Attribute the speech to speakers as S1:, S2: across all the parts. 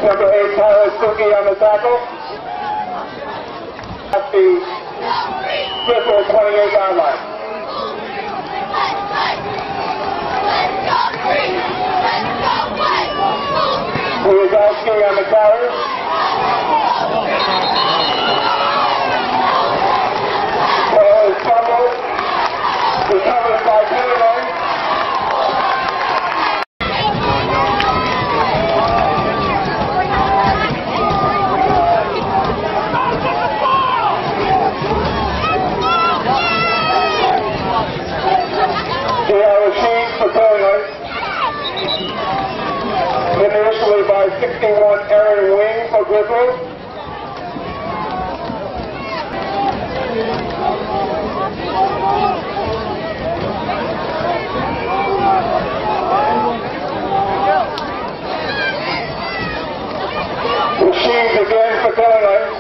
S1: Number 8, Tyler Suki on the tackle. At the Griswold 28-yard line. Griswold on the carry. Ball is fumbled. Recovered by Taylor. Initially by 61 Aaron Wing for Griswold. Machines again for Taylor.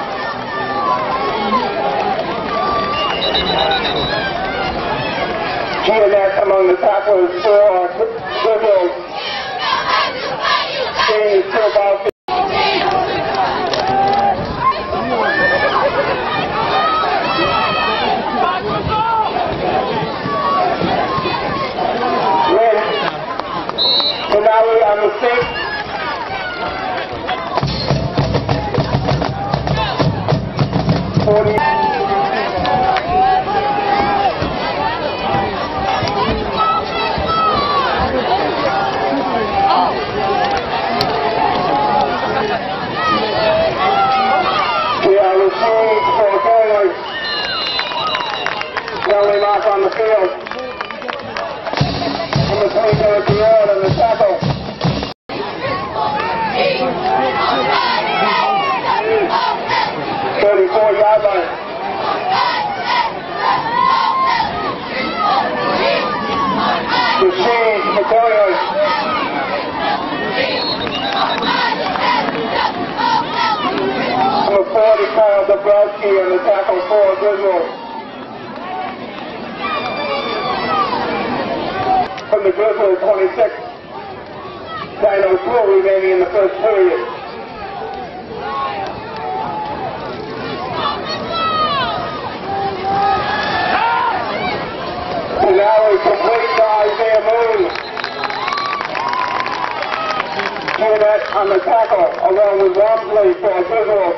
S1: Gianette among the tacklers for Griswold. Is still about Lynn Finale on the 6th. Penalty mark on the field. Number 20, Griswold on the tackle. 34-yard line. The change, McCoy. Number 40, Kyle Dabrowski on the tackle for Griswold. From the Griswold 26, 9:02 remaining in the first period. Finale complete to Isaiah Moon. Jeanette on the tackle, along with Walmsley for Griswold.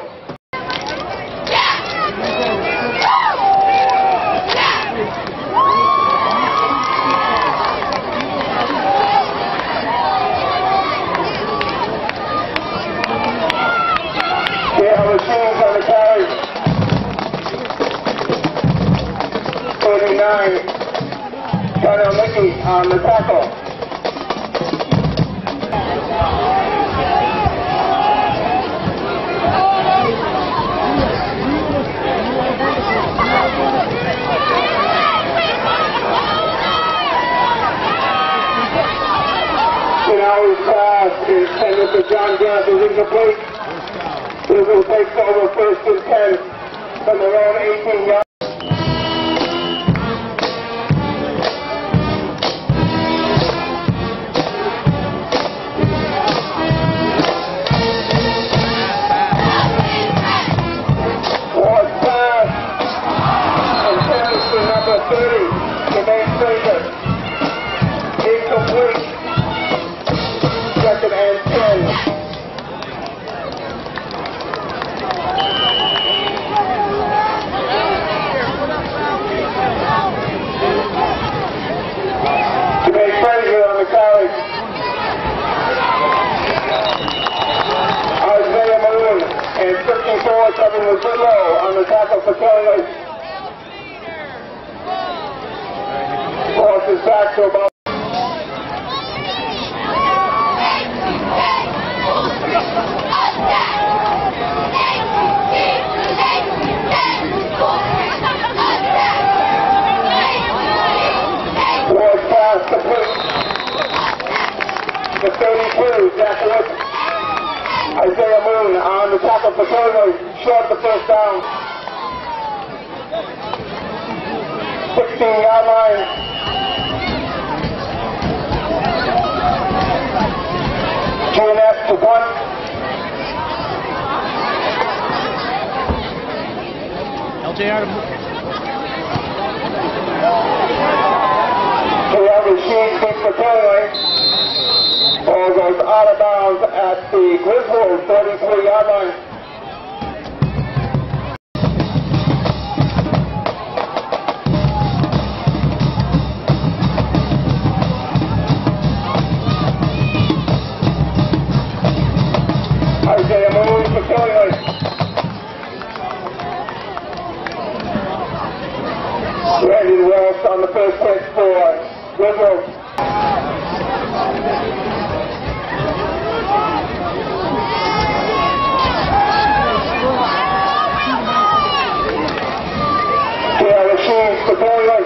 S1: Machines on the carry. 39. Connor Mickey on the tackle. Finale's pass is intended for John Grant is incomplete. Griswold takes over first and 10 from their own 18 yards. Ward pass intended for number 30, Jermaine Fraser. Incomplete. Second and 10. Isaiah Moon and 54, Kevin Wasillo on the tackle for Kelly. Crosses back to about Ward pass complete. The 32, Jack Wood. Isaiah Moon on the tackle for Taylor, short the first down. 16-yard line. Jeanette to punt. Machine kick for Conway. Ball goes out of bounds at the Griswold 33-yard line. Isaiah moves for Conway. Brandon Wells on the first pitch for Griswold. KHS for Conway.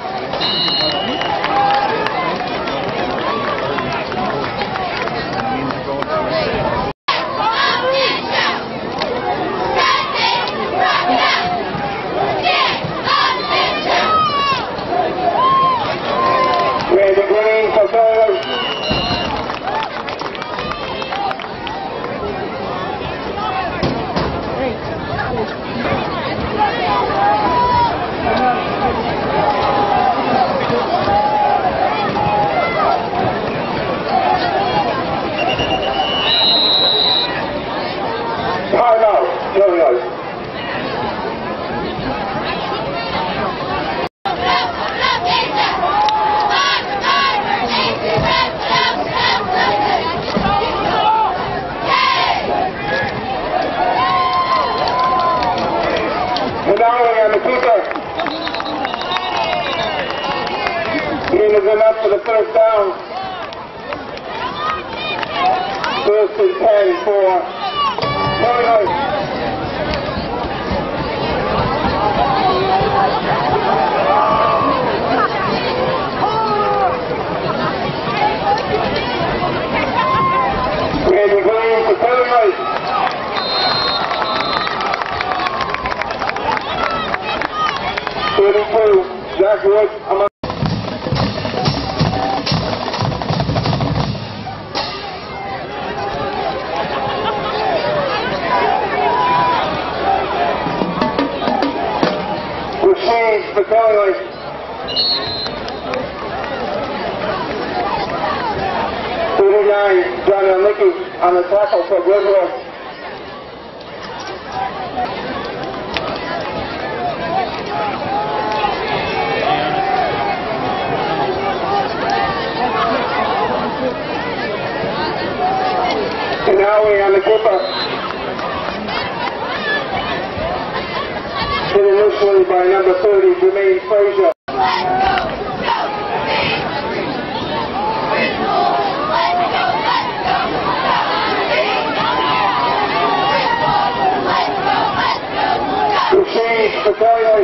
S1: Is enough for the first down. First and 10 for Conway. Randy Green for Conway. Zach Wood. For Conway. 39, Johnny Licky on the tackle for Griswold. And now we're on the keeper. Hit initially by number 30, Jermaine Frazier. Machine for Conway.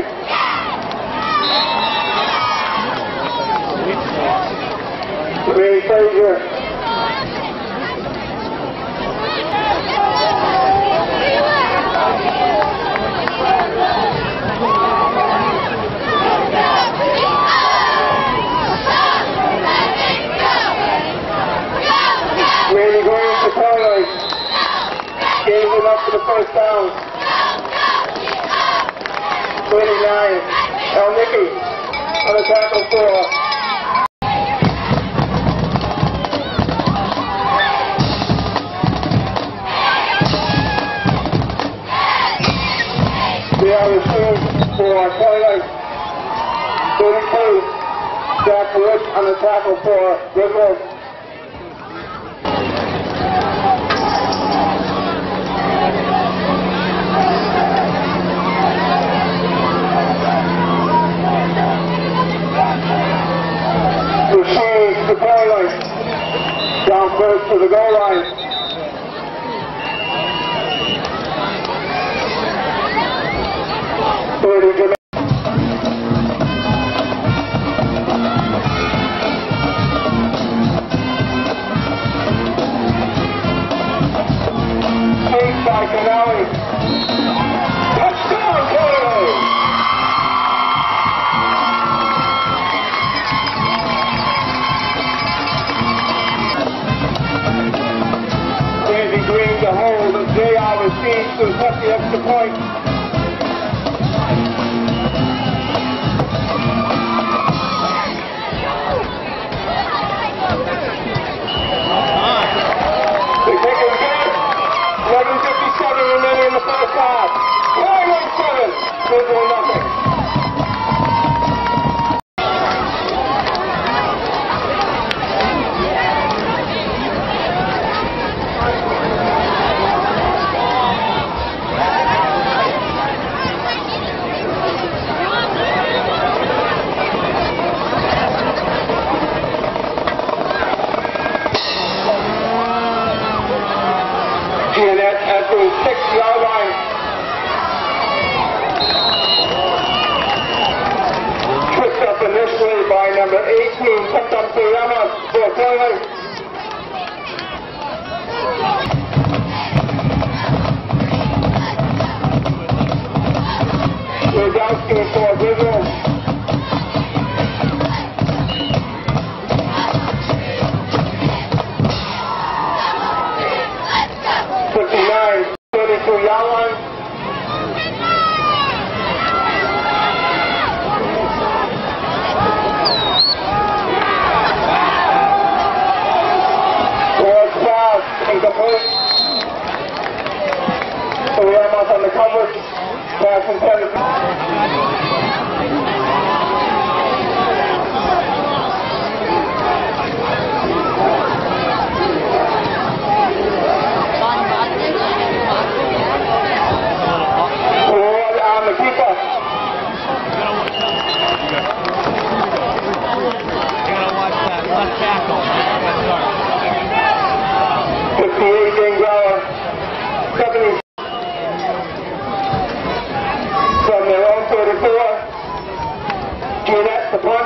S1: Jermaine Frazier. Randy Green for Conway. Gave him up for the first down. 29, El Nicky on the tackle for the receive for Conway. 32, Zach Wood on the tackle for Griswold. The goal line. Down first to the goal line. By Canali. Touchdown, Conway! Randy Green to hold, and JR receives to set the extra point. Griswold nothing. Jeanette at the 6-yard line. Tripped up initially by number 18, Kaptan Suyama for Kelly. Rogowski for Griswold. So we are on the coverage. Pass intended. Forward on the keeper.
S2: You gotta watch that left tackle.
S1: 58 Gangrella, 70 from their own 34. Jeanette, the punt.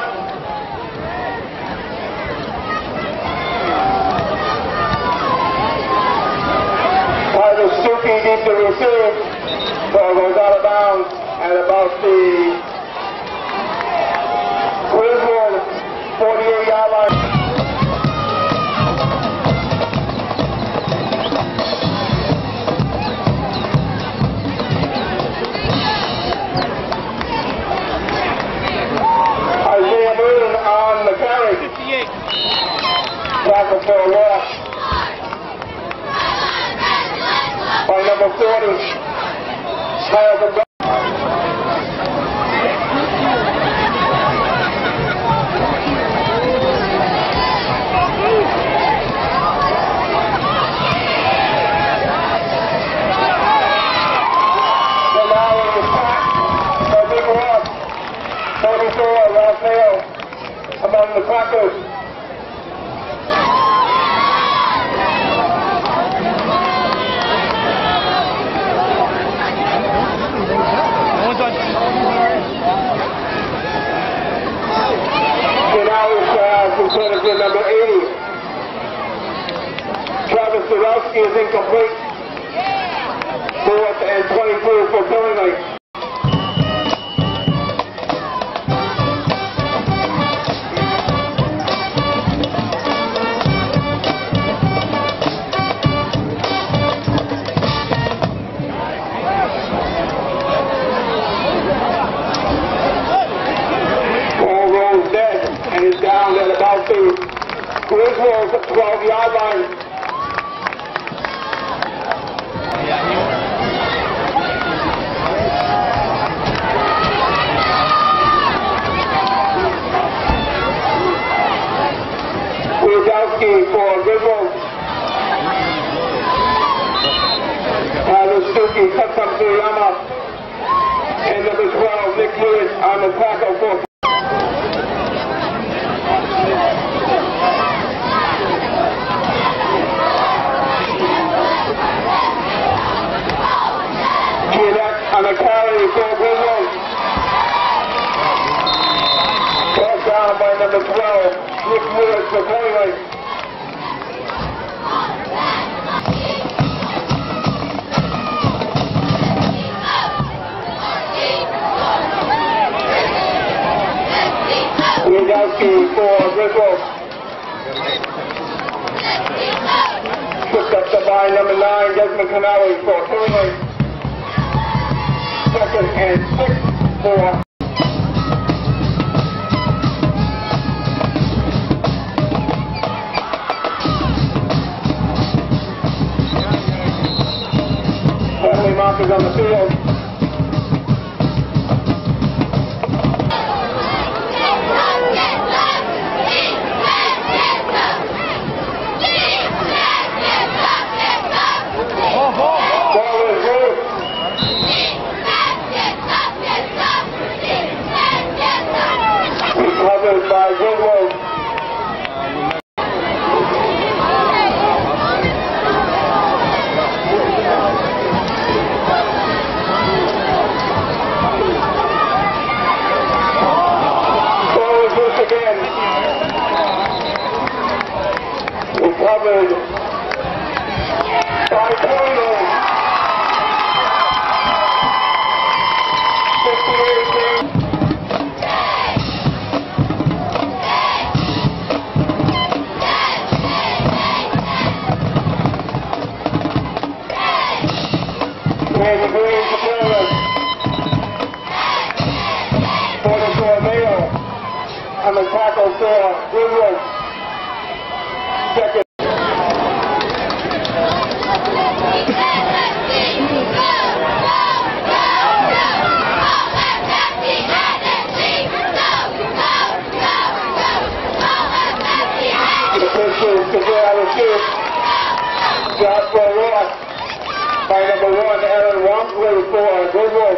S1: Tyler Suki deep to receive. Ball goes out of bounds at about the Griswold 48-yard line. Tackle for a loss by number 40. Miles and among the crackers. Conservative number 80. Travis Zarowski is incomplete. 4th and 22 for Billingsley. Ball rolls dead and is down at about the Griswold 12-yard line. Rogowski for Griswold. Tyler Suki cuts up to Yama. And number 12, Nick Lewis on the tackle for on the carry for Griswold. Brought down by number 12, Nick Lewis for Billingsley. Rogowski for Griswold. Picked up by number 9, Desmond Canali for Billingsley. 2nd and 6 for penalty markers on the field. covered by total 58 games. Randy Green to Taylor. 44 Mayo on the tackle for Griswold. Second. The pitch is to Griswold. Joshua Ross by number 1, Aaron Walmsley for Griswold.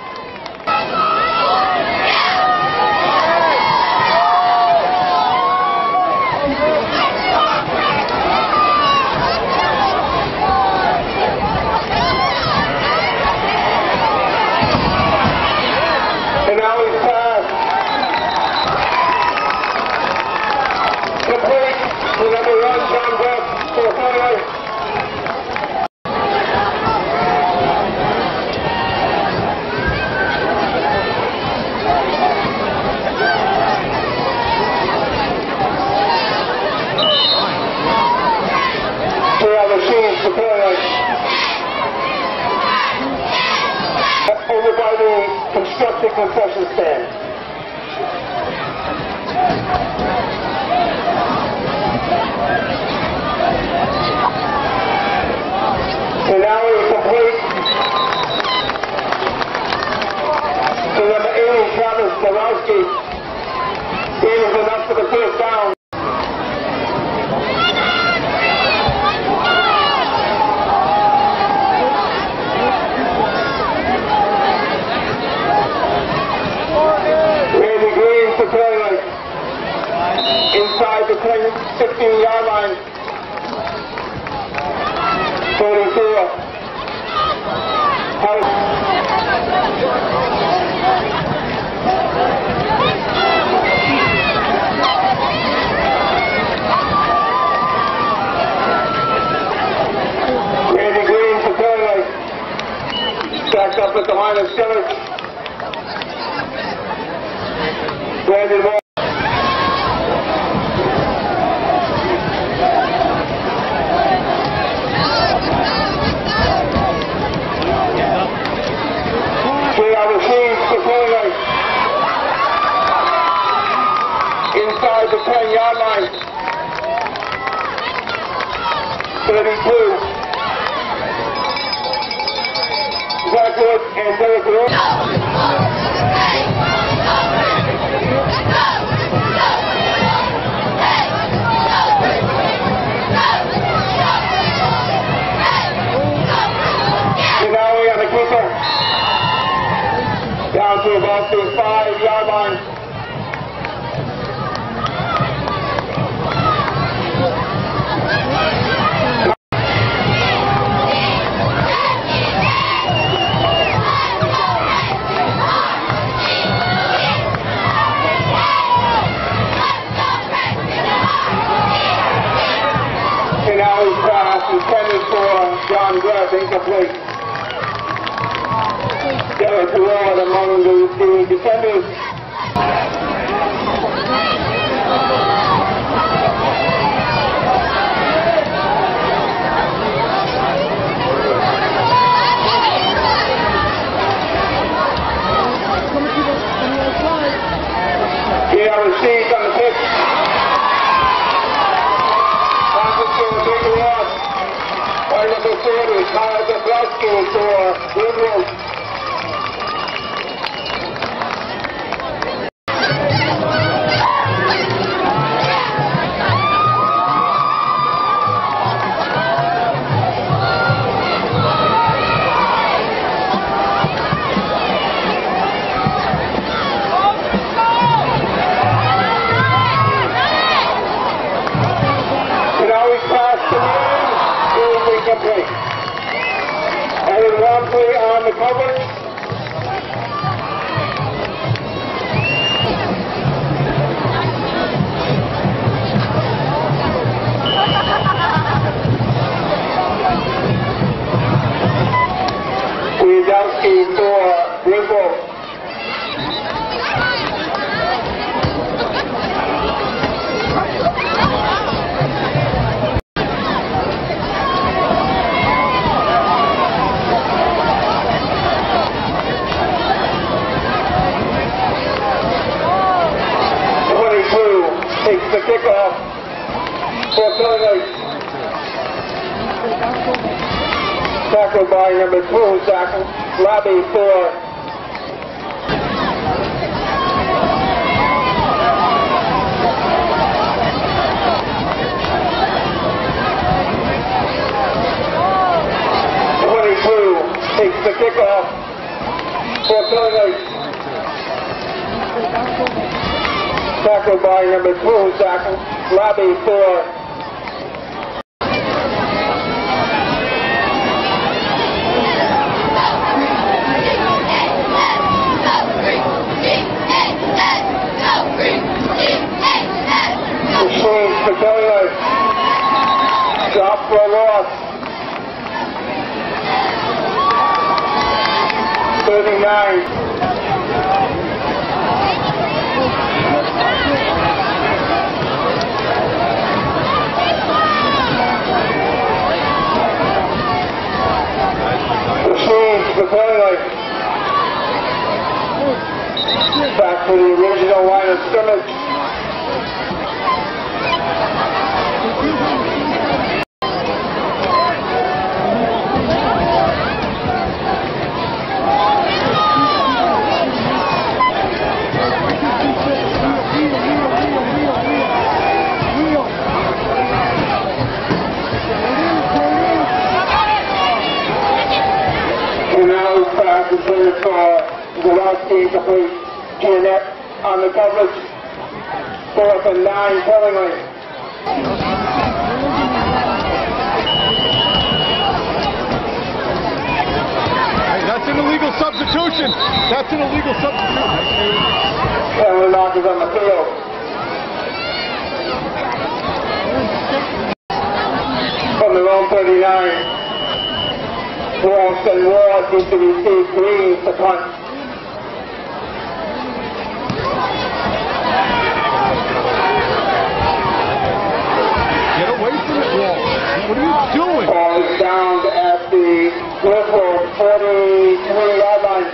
S1: And now he's passed. Complete to number 1, John West for Fenway. Machines to Fenway. Over by the constructed concession stand. And now we're complete to number 80, Travis Borowski. He was enough for the first down. Inside the 15-yard line. 44. Randy Green for Taylor. Stacked up at the line of scrimmage. Brandon Moore. Inside the 10-yard line. 32. Zach Wood and Derek Rowe. Finale on the keeper. Down to about the 5-yard line. Finale pass intended for John Graff, incomplete. Derek Rowe among the defenders. Received on the pitch. Passes to a big loss by number 40, Kyle Dabrowski for Griswold. Aaron Walmsley on the cover. for killing us. Tackle by number 2, tackle. Lobby for takes the kickoff for killing us. Tackle by number 2, tackle. Lobby for Machines for killing us. Drop for a loss. 39. Machines preparing like back to the original line of scrimmage. Considered for the last team complete. Jeanette on the coverage. 4th and 9 Tellingly.
S3: Hey, that's an illegal substitution. That's an illegal substitution.
S1: Taylor knockers on the field. From their own 39. Walsh and Ward need to receive Green to punt.
S3: Get away from it, Walsh. What are you doing?
S1: Ball is down at the Griswold 43-yard line.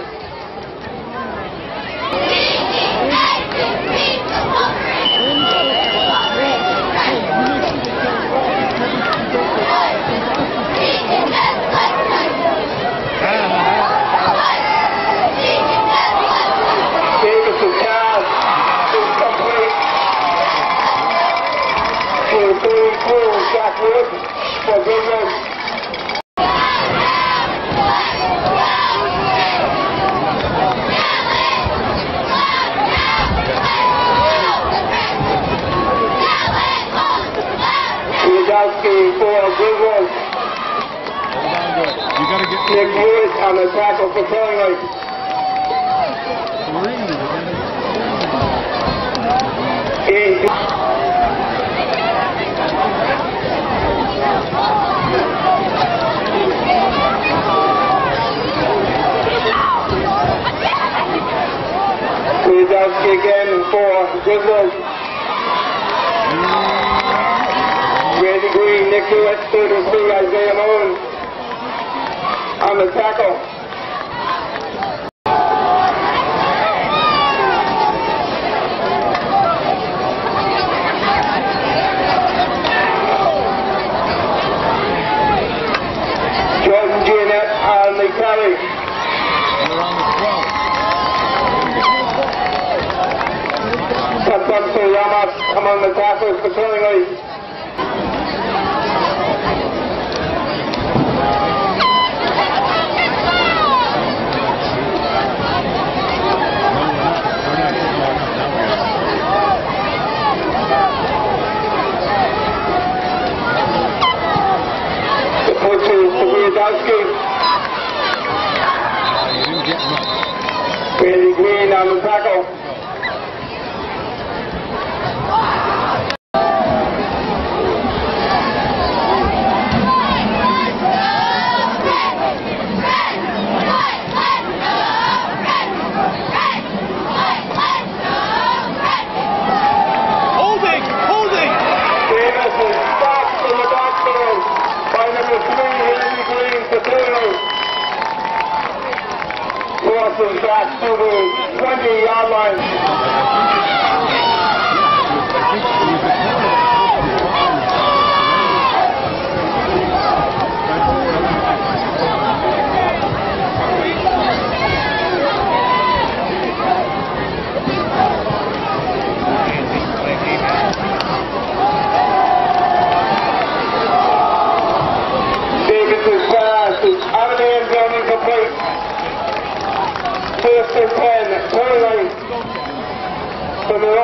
S1: For Griswold. Kwiatkowski for Griswold.
S3: You gotta get
S1: Nick Lewis on the tackle for Tellingly. Kwiatkowski again for Griswold. Randy Green, Nick Lewis, 33, Isaiah Moon on the tackle. Jordan Jeanette on the carry.
S3: We're on the 12.
S1: Santos Ramos come on the tackles for Tellingly. The coach is Kwiatkowski.
S3: You didn't get much.
S1: Randy Green on the tackle. Crosses back to the 20-yard line.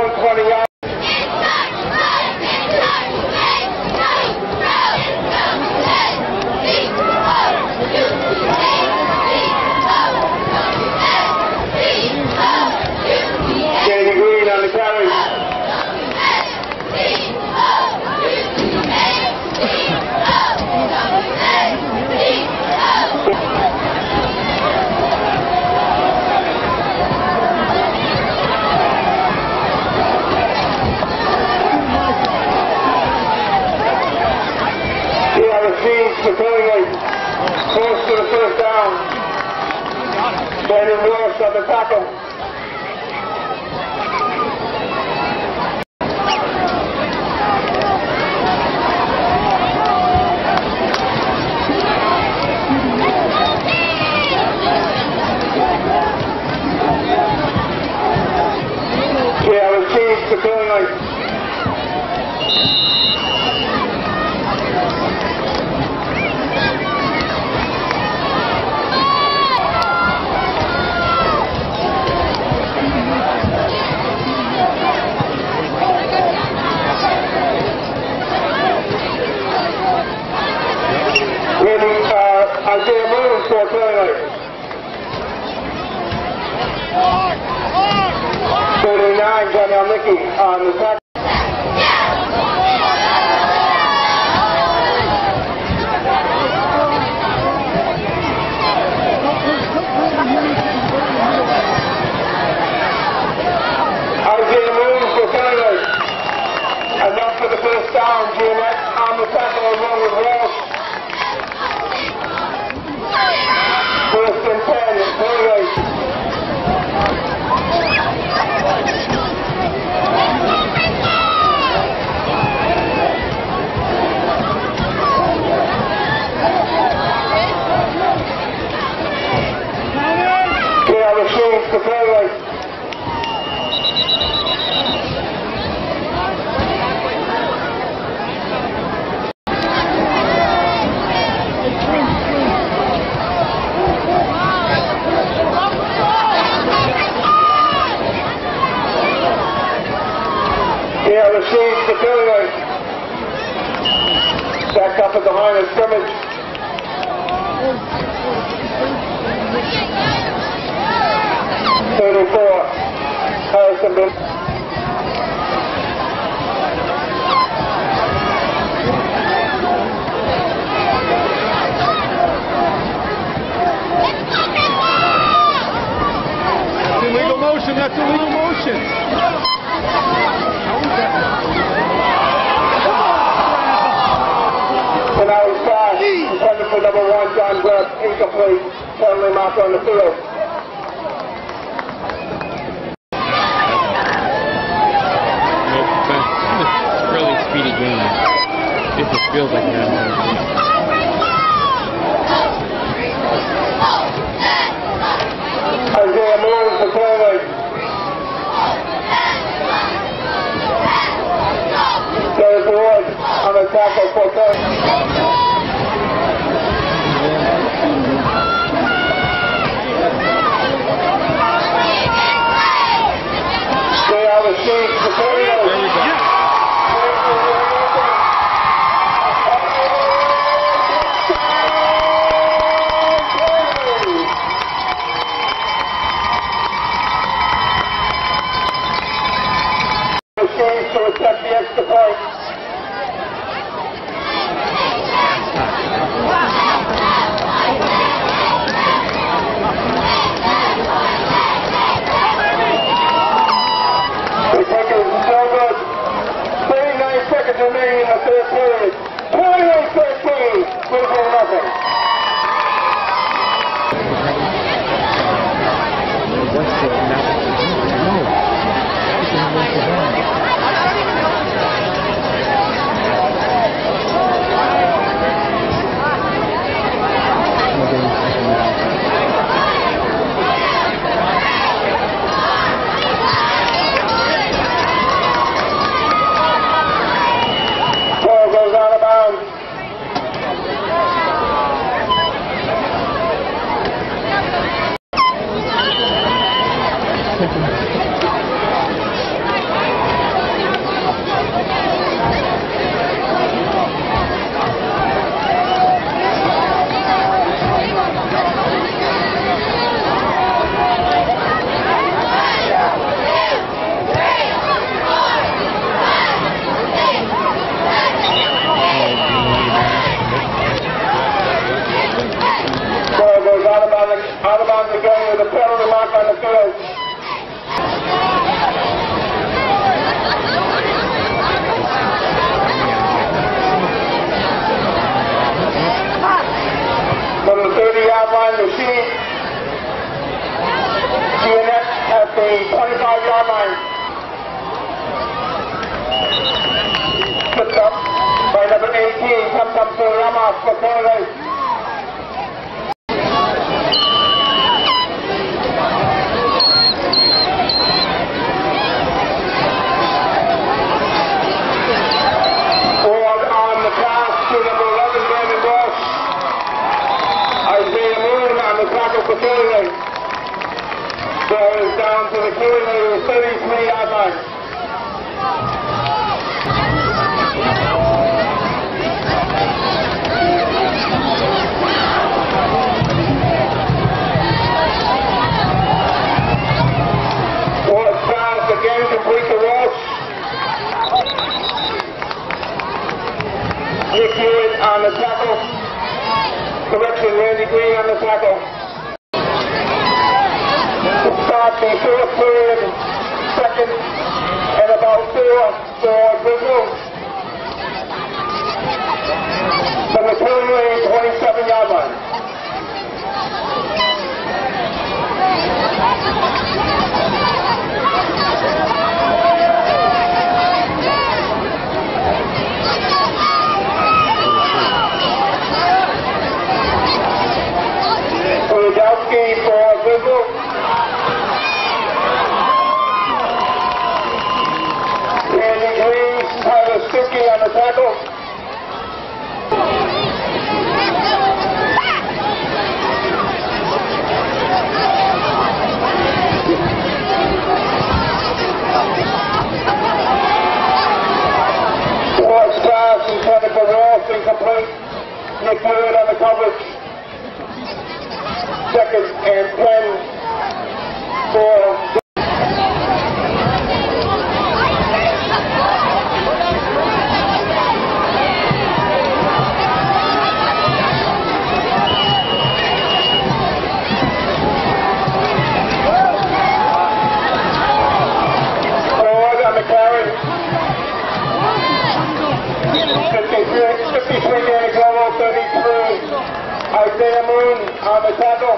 S1: zone 20 yards. Danny Green on the carry. Fulfilling close to the first down. Brandon Willis on the tackle. Yeah, the Chiefs fulfilling Isaiah Moon for Taylor. 39, Daniel Mickey on the tackle. Isaiah Moon for Taylor. Enough for the first down. Jeanette on the tackle along with Walsh. First and 10, Taylor. Yeah, the Chiefs to Taylor. Yeah, the Chiefs to Taylor. Back up at the line of scrimmage. Harrison Bill.
S3: That's illegal motion. That's illegal motion.
S1: And now he's back. Intended for number 1, John Grubb. Incomplete. Penalty mark on the field.
S4: Really speedy game. It just feels like that.
S1: Isaiah Moon for Taylor. There's Ward on the tackle for Taylor. They are the Chiefs for Taylor. To accept the extra point. The kick is so good. 39 seconds remaining in the third period. 28-13. Griswold nothing. Ball goes out of 5-yard line. Picked up by number 18, Tam Ramos for Cornway. Forward on the pass to number 11, Brandon Walsh. Isaiah Moon on the tackle for Cornway. Ball is down to the Cornway 33-yard line. Again, complete to Walsh. Nick Hewitt on the tackle. Correction, Randy Green on the tackle. To start the fourth period, second and about 4 for Griswold. From the 27-yard line. For Griswold. Randy Green, Tyler Sticky on the tackle. Sports pass intended for Walsh, incomplete. Nick Hewitt on the coverage. Second and 10 for forward on the carry. 53 Danny Glover, 33 Isaiah Moon on the tackle.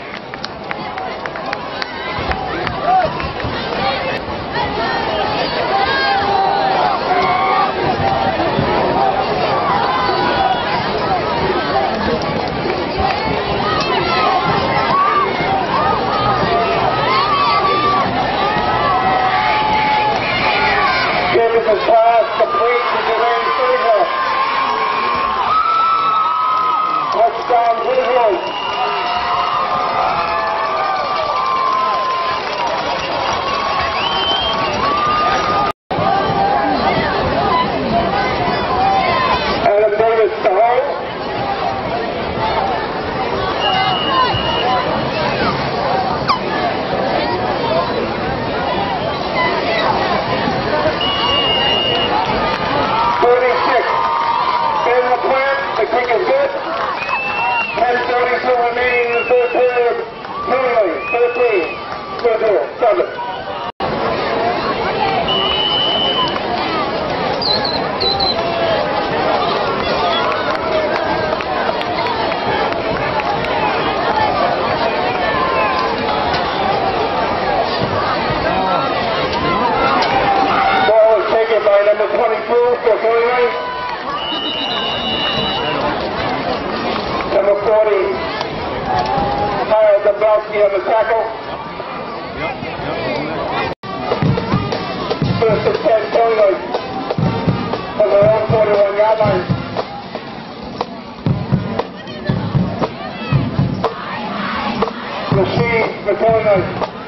S1: Davis' pass complete to Jermaine Fraser. Touchdown, Griswold. Adam Davis to hold. The kick is good. 10:32 remaining in the third period. Conway, 13, Griswold, 7. Ball is taken by number 22 for Conway. Number 40, Kyle Dombrowski on the tackle. First and 10, Conway, from their own 41-yard line. Rashid for Conway.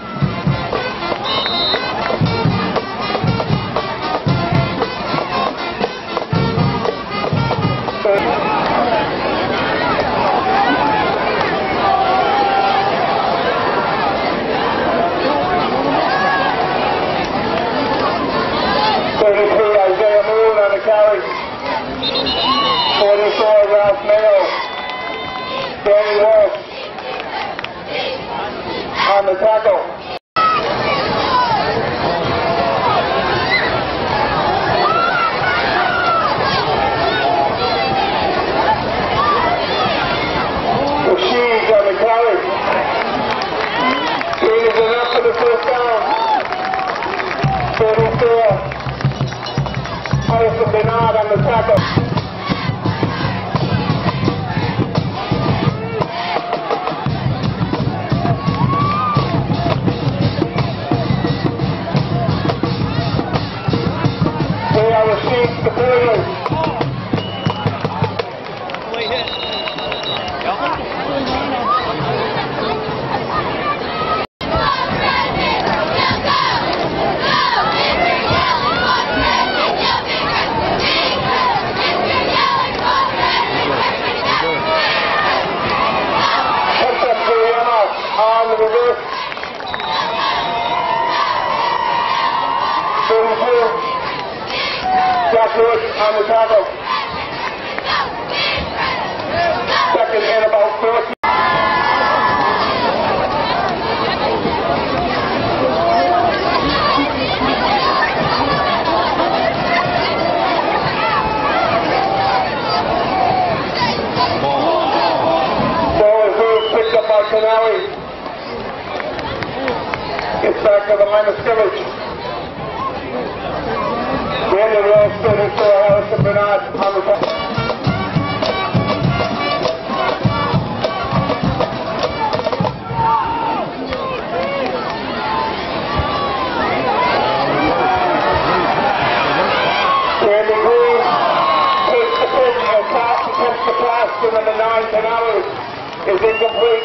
S1: Isaiah Moon on the carry. 44, Ralph Mayo. Danny Walsh on the tackle. Rashid on the carry. Green is enough for the first down. Bernard on the tackle. They are received the players.
S2: Late hit.
S1: On the reverse. 32. Jack Lewis on the tackle. Second and about 40. Ball is picked up by Canali. Gets back to the line of scrimmage. Brandon Wells standing for Harrison Bernard on the top. Brandon Green takes the pitch and attempts the pass to number 9, Canali. Is incomplete.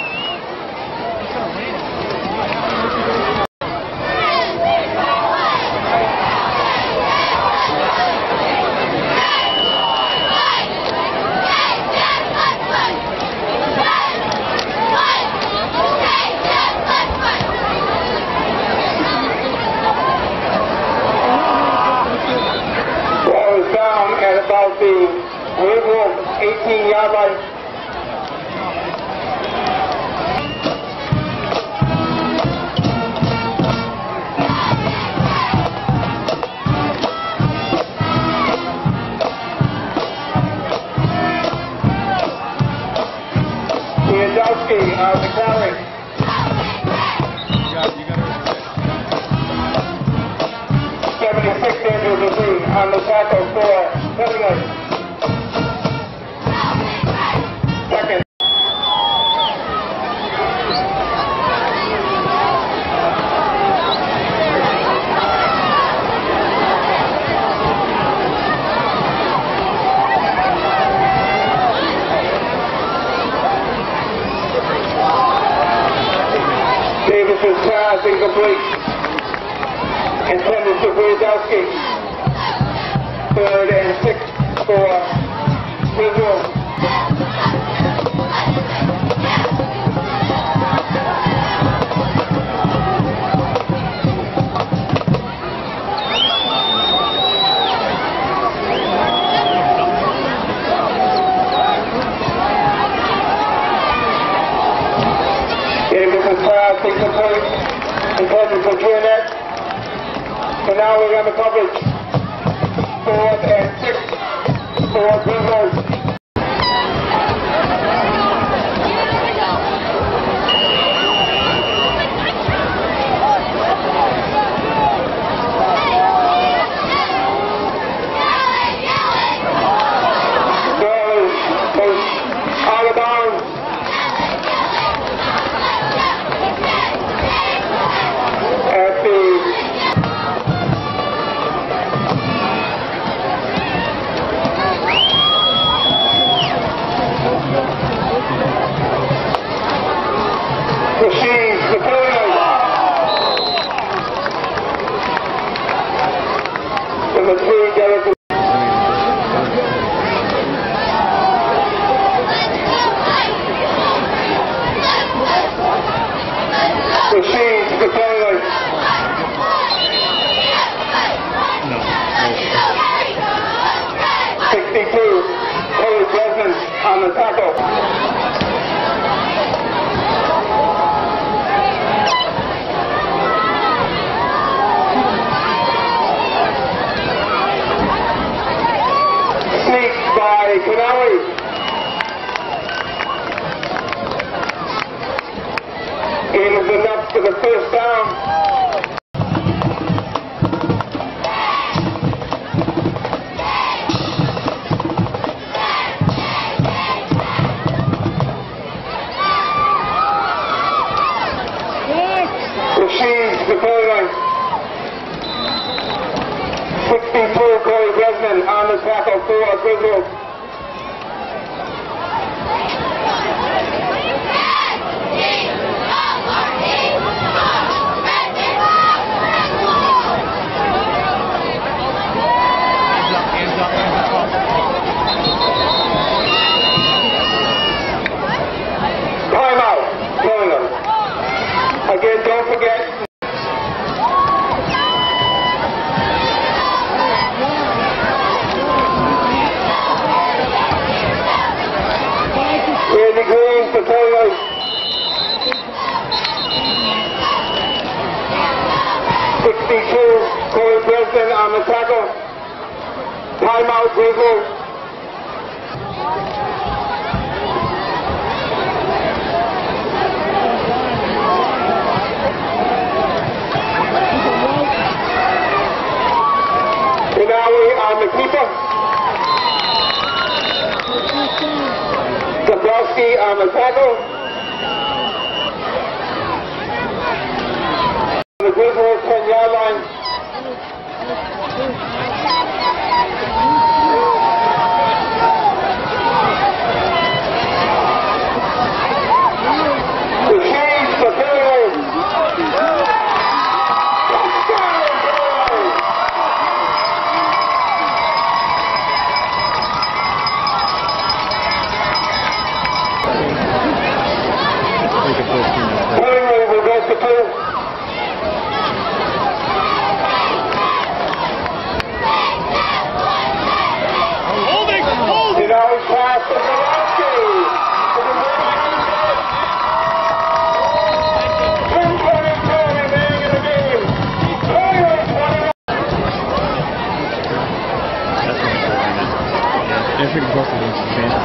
S1: At about the Griswold 18-yard line. Wojciechowski on the carry. 76 Andrew Levine on the tackle for Cunningham. Second. Davis's pass incomplete. Intended to Wojciechowski. 3rd and 6 for Griswold. Davis's pass incomplete. Intended for Giannett. So now we have a coverage. 4th and 6 for Griswold. Goes out of bounds. At the machines, the players. Number 3, Derek. Machines, the players. 62, Taylor Desmond on the tackle. Sneak by Canali. It is enough for the first down. the tackle for Griswold. Timeout, Killingham. Again, don't forget. Randy Green for Killingham. 62, Corey Preston on the tackle. Timeout, Griswold. Finale on the keeper. Dombrowski on the tackle. The Griswold 10-yard line. The change for Griswold. Griswold will go for 2. Pass to Dombrowski. 2:22 remaining in the game. 21.
S4: If we can cross it against the fence,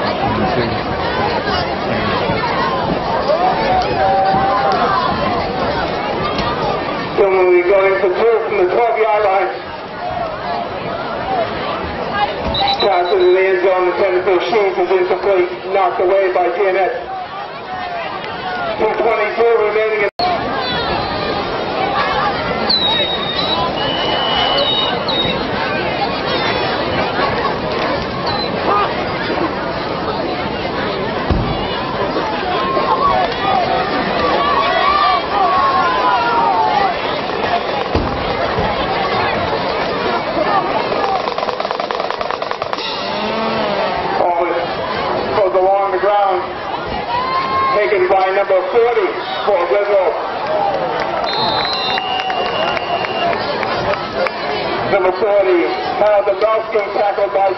S1: Gilman will be going for 2 from the 12-yard line. Pass into the end zone intended for Sheens is incomplete, knocked away by Giannett. 2:22 remaining in along the ground, taken by number 40 for Griswold. Number 40, Kyle Dombrowski, tackled by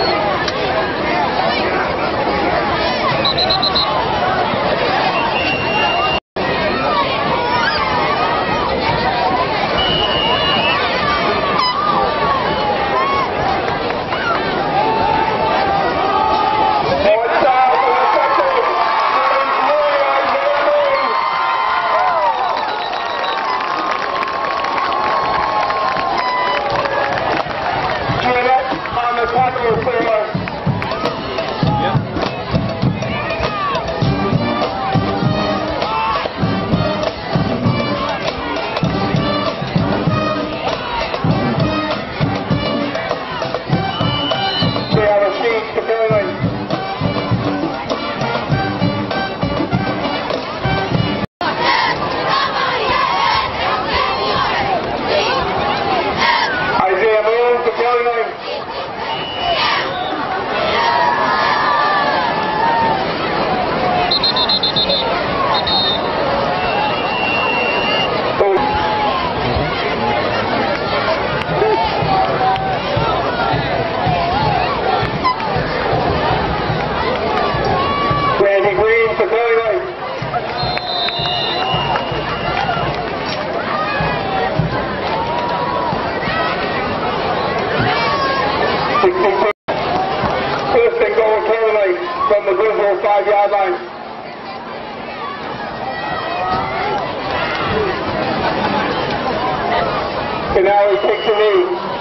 S1: from the Griswold 5-yard line. And now he takes a knee.